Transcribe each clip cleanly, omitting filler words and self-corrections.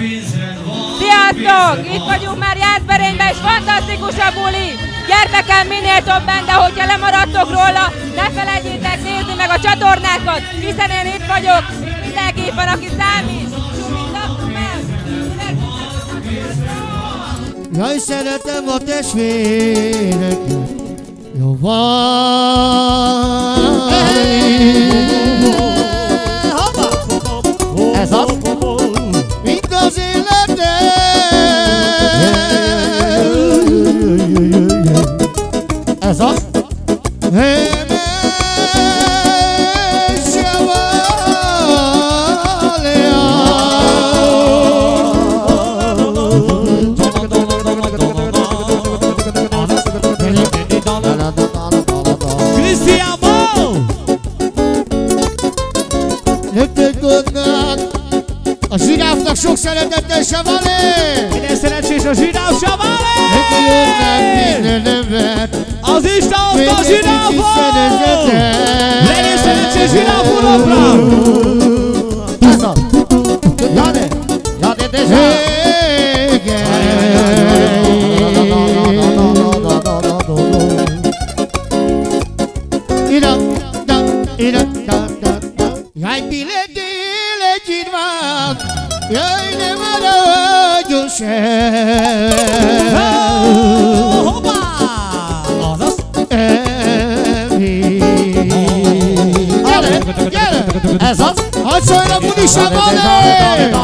Sziasztok! Itt vagyunk már Jászberényben, és fantasztikus a buli! Gyertekem minél többen, de hogyha lemaradtok róla, ne felejtjétek nézni meg a csatornákat, hiszen én itt vagyok, mindenképp van, aki számít! Jaj, szeretem a testvéreket, jó van. Ez az, mint az életem. Ez az, a zsiráfnak sok szeretettel, Savalé! Minden szerencsés a zsiráf, Savalé! Minden nevet, az Isten hozta a zsiráfot! Legyen szerencsés zsiráf urakra! Ez az! Jade! Jade, de jaj, tile, tile, csirvám, jaj, ne maradjon sem. Hoppá! Azaz! Gyere, gyere! Ez az! Hadd szóljon a budi, Savalé!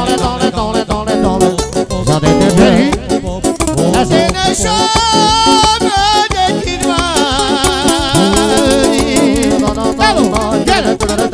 Ez édesem, de csirvám. Hello, gyere!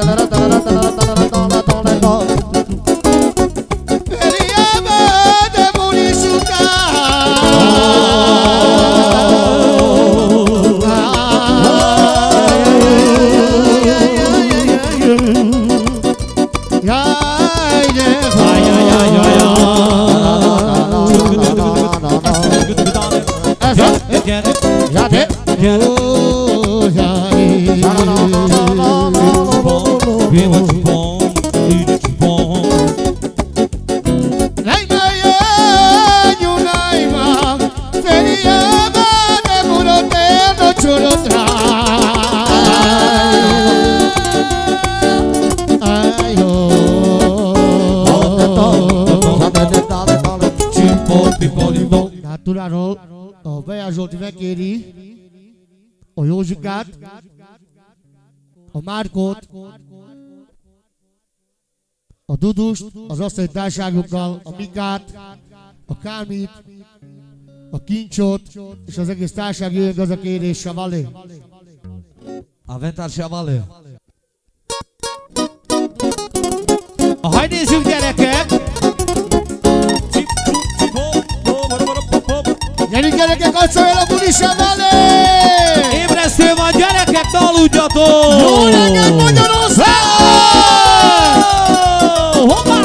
Turáról a Bejás Zsolti megkéri a Józsikát, a Márkot, a Dudust, az asztali társágokkal, a Mikát, a Kámit, a Kincsot, és az egész társág jöjjön az a kérés, Savalé. Aventár Savalé. Hajj, nézzük, gyerekek! Gyerünk, gyerekek, hadd szóljon a buli, Savalé! Ébresztő van, gyerekek, ne aludjatok! Jó reggelt, Magyarország! Hoppá!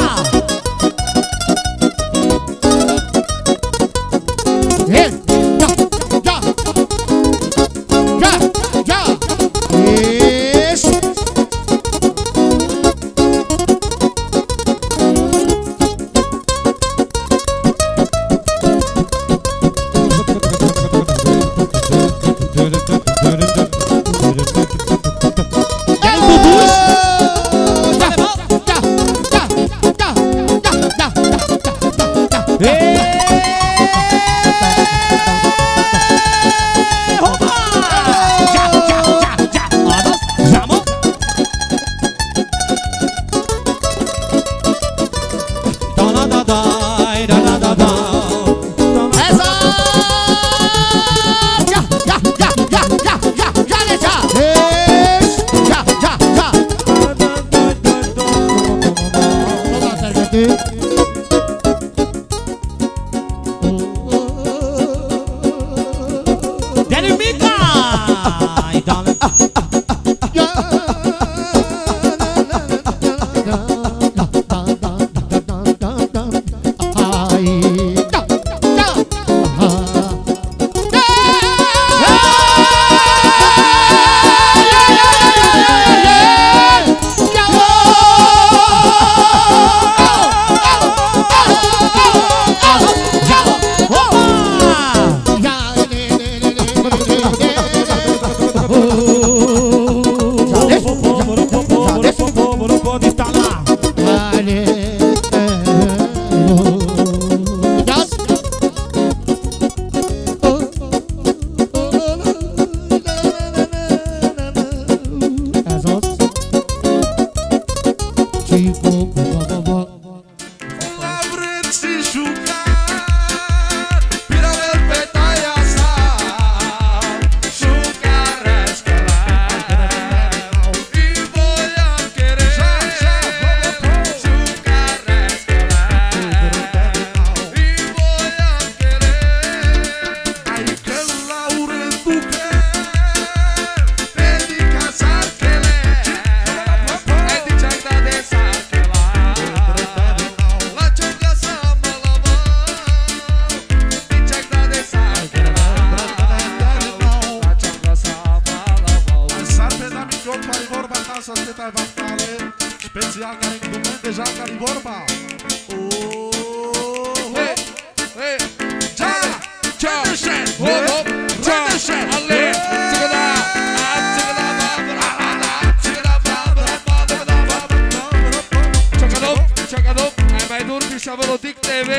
Melodic TV,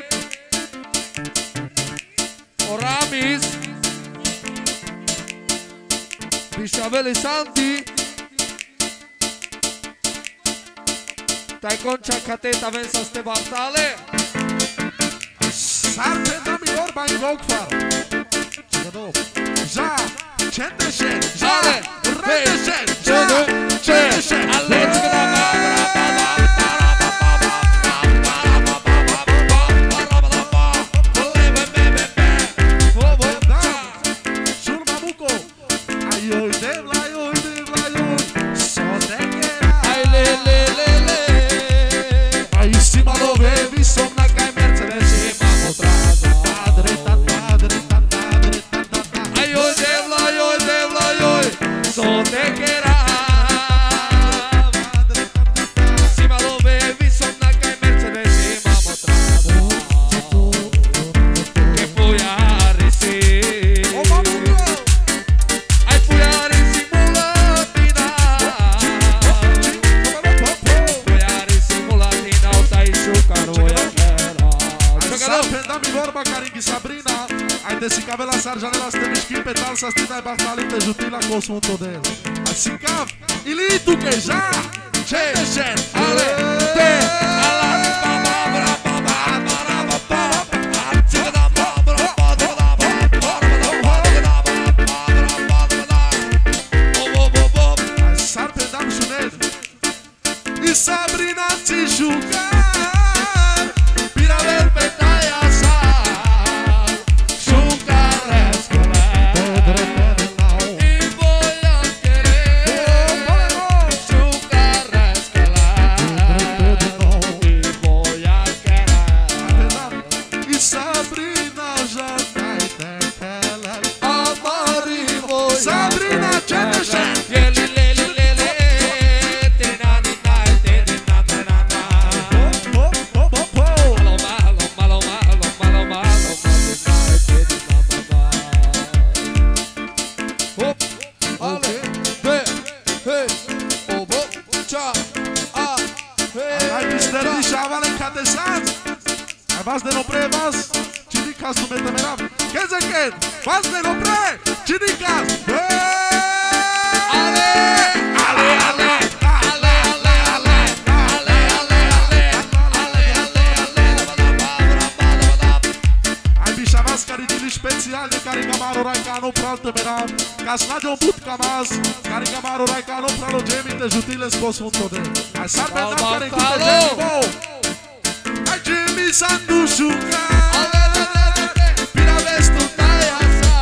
Oramis, Bishaveli Santi, Tai Concha Cateta Vensa Stebartale, Sarpe da miglior mai Gokfar. Ja, Cendeshen, Jale, Rendeshen, Cendeshen, Alex Să stai baftalite jutila cosmuto del. Asicaf, ilitu que já. Cendeshen, Ale, te, ala, baba, baba, baba, baba, Sarpe dam șunet. I Sabrina ți juca. Pira ver pe taia sa. Vas de no pre, vas, Chidicas, tu mete merab. ¿Qué es que? Vas de no pre, Chidicas. Ale, ale, ale, ale, ale, ale, ale, ale, ale, ale, ale. Ai bișavas care dili special de care gamaro raica no praltă merab. Ca snadio but camas, care gamaro raica no pralo gemi te jutile scos un tode. Ai sarbe da care cu te gemi. Jimmy Sandușuca Pira vestu taia sa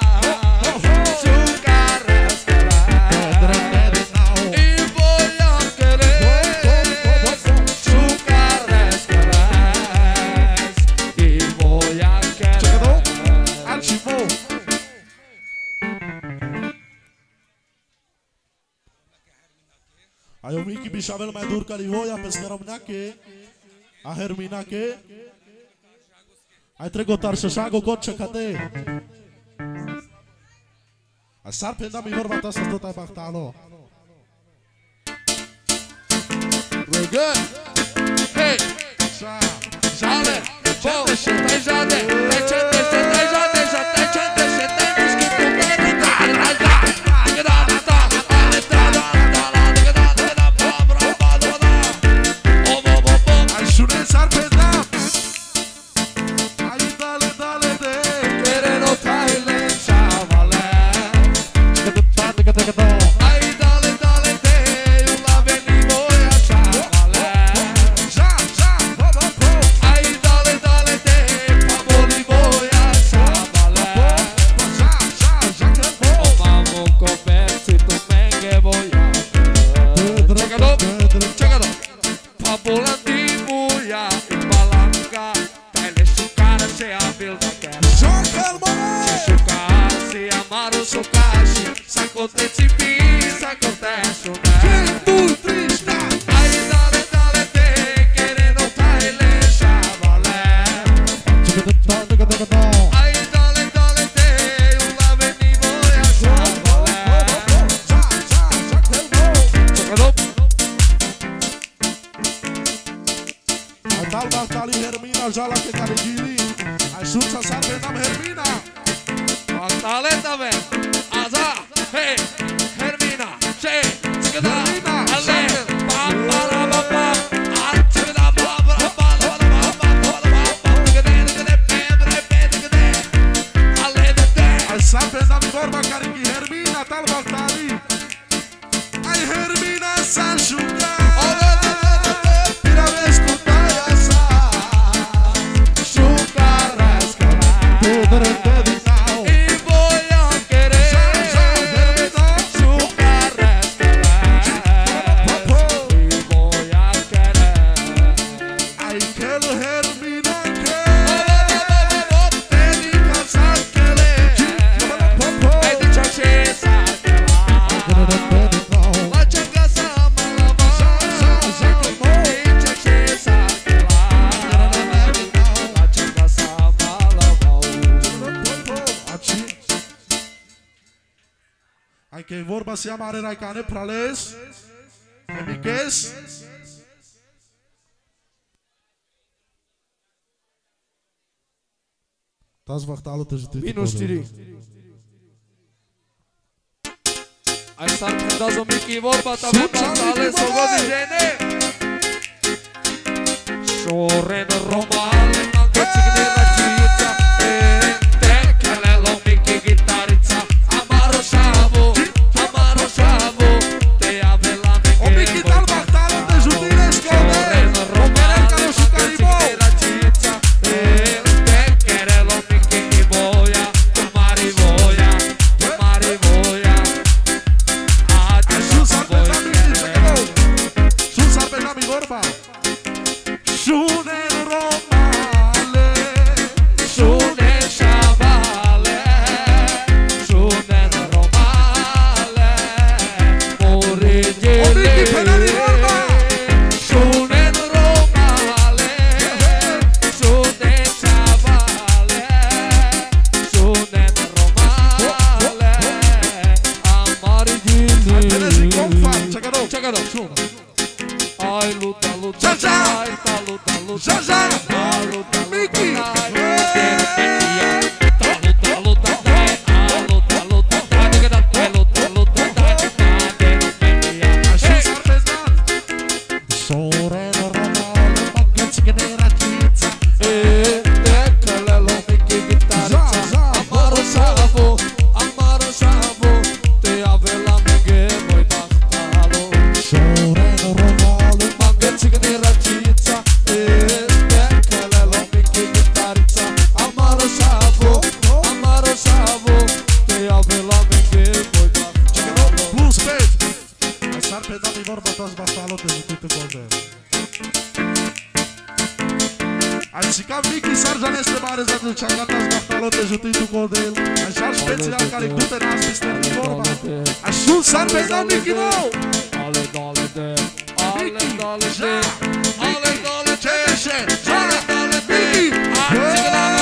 Șuca răscăla I voia querer Șuca răscăla I voia querer Alcimo Ai o mici bișavel mai dur ca li voia pe scaromneache A Hermina que ai tregotar șașago coce cate. A sarpe da mi vorba ta să tot ai bahtalo. Reggae, hey, jale, bo, tai jale, tai cendeshe, tai jale, tai cendeshe, tai miskitu gerita, Tal Bartali Hermina, jala que carigiri. Ajuda a saber da Hermina. Magdalena vem. Aza. Hey. Hermina. Che. Hermina. Ale. Pam para pam. Achida pam para pam. Ai saber da vorba carigi Hermina tal Bagdali. Ai Hermina san shuka. Pira escuta essa. Shuka rascala. Tudo E vou querer. Shuka rascala. E vou querer. Ai quero Hermina que. Ai que vorba se amare raicane prales. Emiques. Tas vachtalo te jutit. Vino știri. Ai s-ar preda zomichi vorba ta avem bastale s-o godi žene. Šoren romale manche cigne račica. Tekele lomiki gitarica. Amaro šavu. Te avela O Miki tal vachtalo te jutit escove. Šoren romale manche cigne račica. Tekele lomiki i boja. Mari voja. Shune romale. Shune shavale. Shune romale. Morigile. O Miki penali vorba. Shune romale. Shune shavale. Shune romale. Tenesi Amarigile. confar, chegado. Chegado, shune. Ai luta, luta, Já, já. ai tá luta, luta. Já, já. Ai luta, luta, Miki. ai. Tá luta, luta, ai. A luta, luta, ai. Luta, luta, ai. Ajuns arpezan. Shoreno romale. Manche cigne račica. Tekele lomiki gitarica. Já, Amaro šavu. Te avela mege moj bahtalo. Shoreno romale. Manche cigne račica. Tekele lomiki gitarica. Amaro šavu. Te avela mege moj bahtalo. Plus pet. Ai sarpeda mi vorba tas bahtalo te jutit golden. Ai cica Miki sarjan este mare za duceanga tas bahtalo te jutit golden. Ai jar special care cute nas mister mi vorba. Ajuns sarpeda Miki no. Ale dale de, ale dale de, ale dale de, Ceșe. ale dale de. Miki.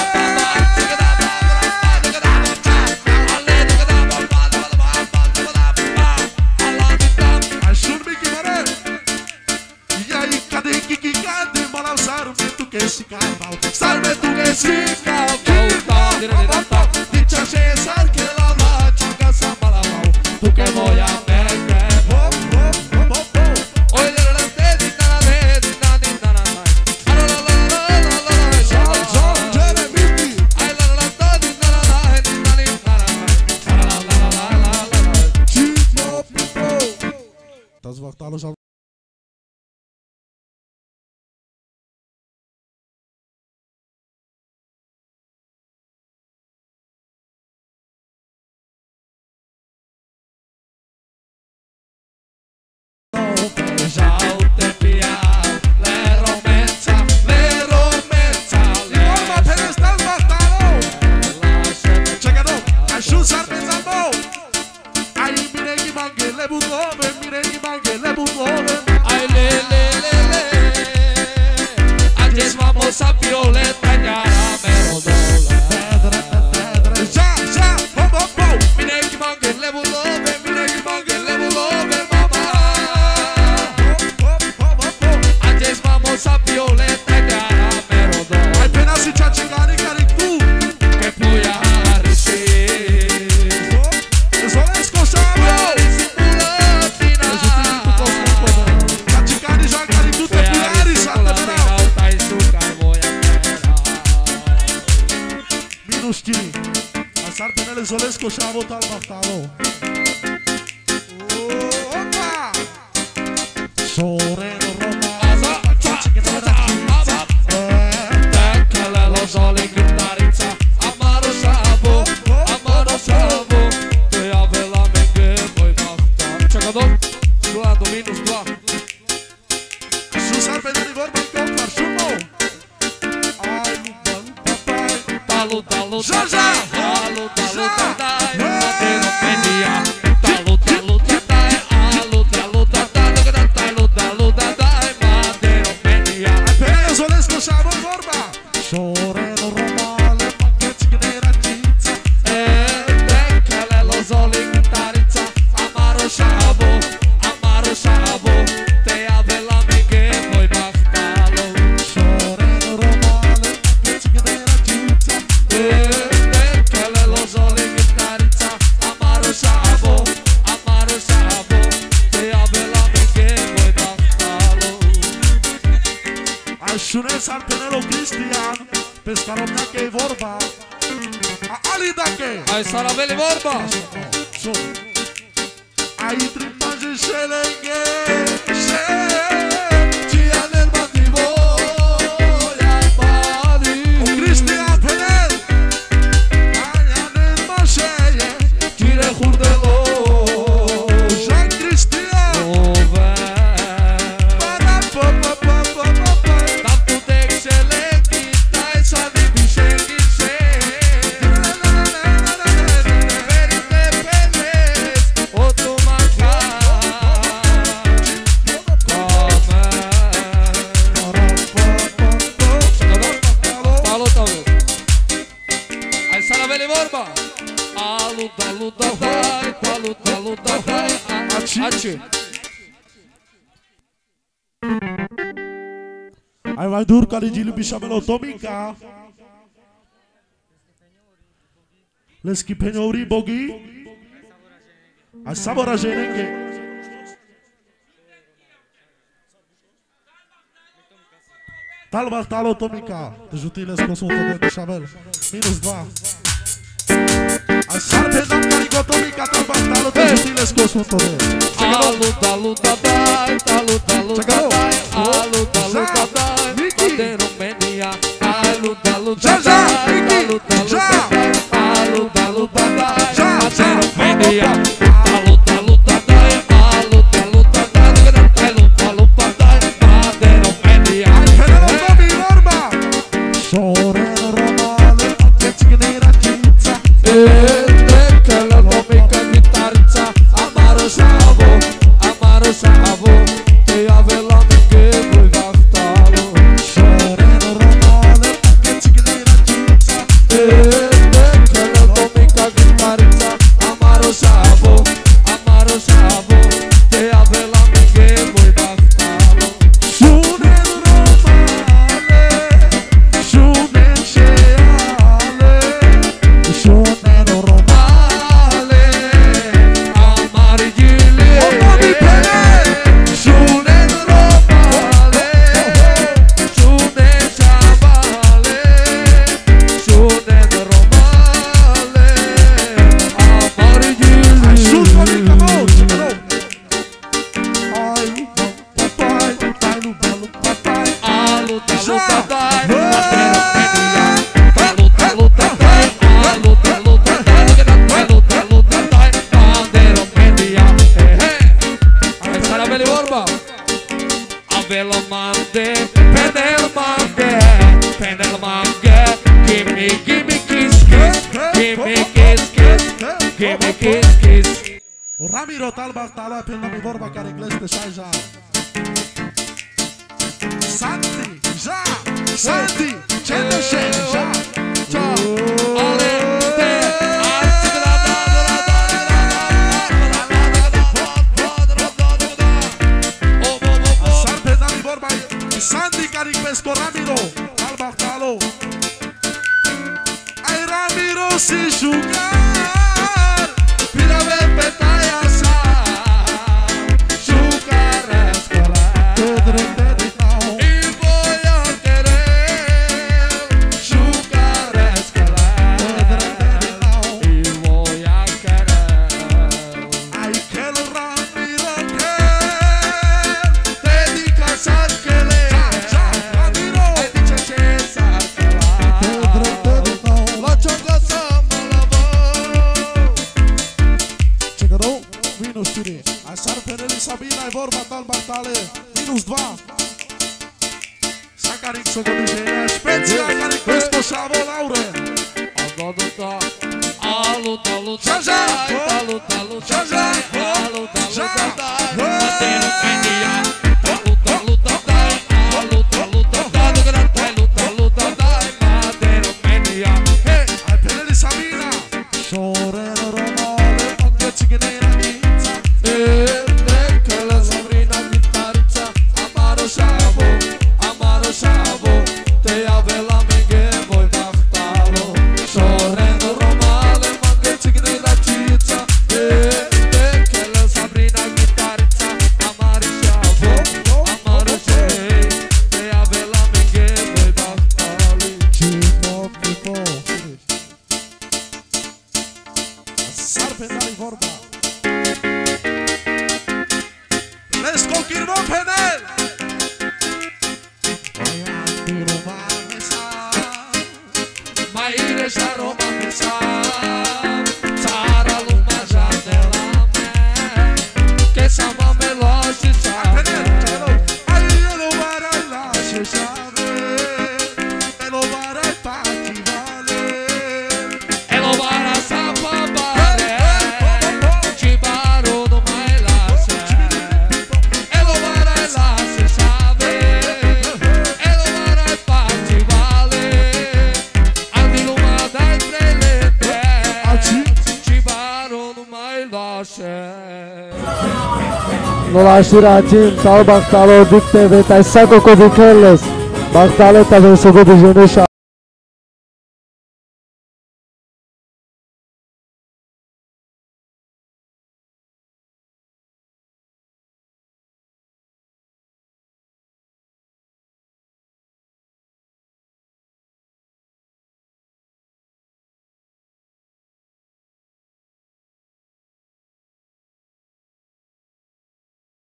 Ajuns Miki mare. E aí cadê que cadê moral sarmento que esse carnaval. Sarmento que esse carnaval. Dice Cesar que la vacha casa malavau. Tu que voy a ver que Hop hop hop hop hop. hoy de la de na na na. Ala la la la la la la. John Jeremy. Ay la la la de na na na na. Ala la la la la la. Tipo people. Tas vachtalo já. Já o tempia, le romenza, le romenza, le Norma Perez tas vachtalo. Chegado. Ajuns arpezamo. Ai miregi mange le budove, miregi mange le budove. Ay le le le le. Antes vamos a Violeta y a Merodola. Já já hop hop hop. Mire que mangue le bulove, mire que mangue le bulove, mamá. Hop hop hop hop. Antes vamos a Violeta y a nu știi. Asar Penele Zolescu și a avut al Bahtalo. Opa! Soreno Romano, Tekkele lozali gitarica, amaro savo, te avela menge voi bafta. Csak adom, Luando minus 2. Sus Asar Penele vorba în contra, șumo! Ai, papai, Talu, talu, Jaja! talu, talu, tadai, matero media. Talu, talu, tadai, alu, talu, tadai, talu, talu, tadai, matero media. Penele Zolescu și a avut vorba. Soreno Romano, pacheți generațița. Tekkele lozali gitarica, amaro savo, te avela menge voi baftalo. Soreno Romano, pacheți generațița. Tekkele lozali gitarica, amaro savo, te avela menge voi baftalo. Așune Asar Penelo Cristian, pe scaromnea că e vorba. A Ali dacă Ai saraveli vorba. ai trimpaje șelenghe, cia nel mandivo, Ai bani, o Cristian Penel, aia nel mașeie, tire hurdelo, Jean Cristian, ove. para pa pa pa pa pa pa. Tanto de excelente, dai sa di bisengise. Verite peles, o tu manca. Talo talo. Ai saraveli vorba. Alu dalu dai, talu dai. Aci. Ai mai dur ca Ligiliu Bishamelo Tomica. Le schipeniori bogi. Ai sabora jenenge. Talba Talo Tomica. Jutile scosută de Bishamel. Minus 2. Ai sarpe dam carico Tomica. Talba Talo de jutile scosută de. Alu dalu dai, talu Čekalo. dai, alu dalu Ža, dai, Miki. Matero media, alu dalu Ža, dai, Miki. alu dalu Ža. dai, alu dalu dai, Ža, Matero ža. media, alu dalu dai, alu dalu dai, alu dai, Matero media. Penelo Tomi vorba. Soreno Romano. Pacheți generațița. Tekkele lomica gitarica, amaro savo, te avela menge voi baftalo. Soreno Romano. Pacheți generațița. Tekkele lomica gitarica, amaro savo, te avela menge voi baftalo. Șunen Romane. Șunen șeale. Șunen Romane. Ale, amari gile, Omani Penel. Șunen romale, șunen șavale, șunen romale, amari gile. Ai sus Tomica mă. Čekalo. Ai papai. Tai lu balu papai. Alu talu Ža. tadai, Hey. matero media. Talu talu tadai, alu talu tadai, talu tadai, matero media. Ai saraveli vorba. Avelo mande, penel mange, gimme kiss, gimme kiss, gimme kiss. Ramiro Talba Tala pe mi vorba care englez pe 60 ani. Santi, ja, Santi, Cendeșe, ja, ja. Ale, te, Santi, da mi vorba Santi care pesco Ramiro Talba Talo. Ai Ramiro si jugar, Pira ver petaia sa, jucar escolar. Pedro Pedro. E vou a querer jugar escolar. normale, -2. Sacariccio con disegna, spezia, cari questo Savo Laure. Luta, luta, dai, luta, luta, dai, luta, luta, dai, bater o pé de ar. Luta, luta, dai, luta, luta, dai, luta, luta, dai, bater o pé de ar. Hey, ai pele di Sabina, Soreno Romale, anche Cignera Nizza, Que la sobrina guitarista, amaro chavo, te avela mingue, voi bachtalo, chorando romale, mangue cignera tizza, que la sobrina guitarista, amaro chavo, te avela mingue, voi bachtalo. Tipo, Sarpendali vorba. Let's go, Kirmo Penel! Mai deixa Roma pensar, Sara luma janela que sama meloche sabe. Aí eu não varai lá, se sabe. Eu não varai pra te valer. Elo bara sapa bare, Chibaro no mai lasse. Elo bara lá se sabe. Elo bara pra te valer. Aldi luma dai prelete, Chibaro no mai lasse. Nolashiratim, tal Bachtalo dikte ve taisa koko dikelles. Bachtalo taven soko dijene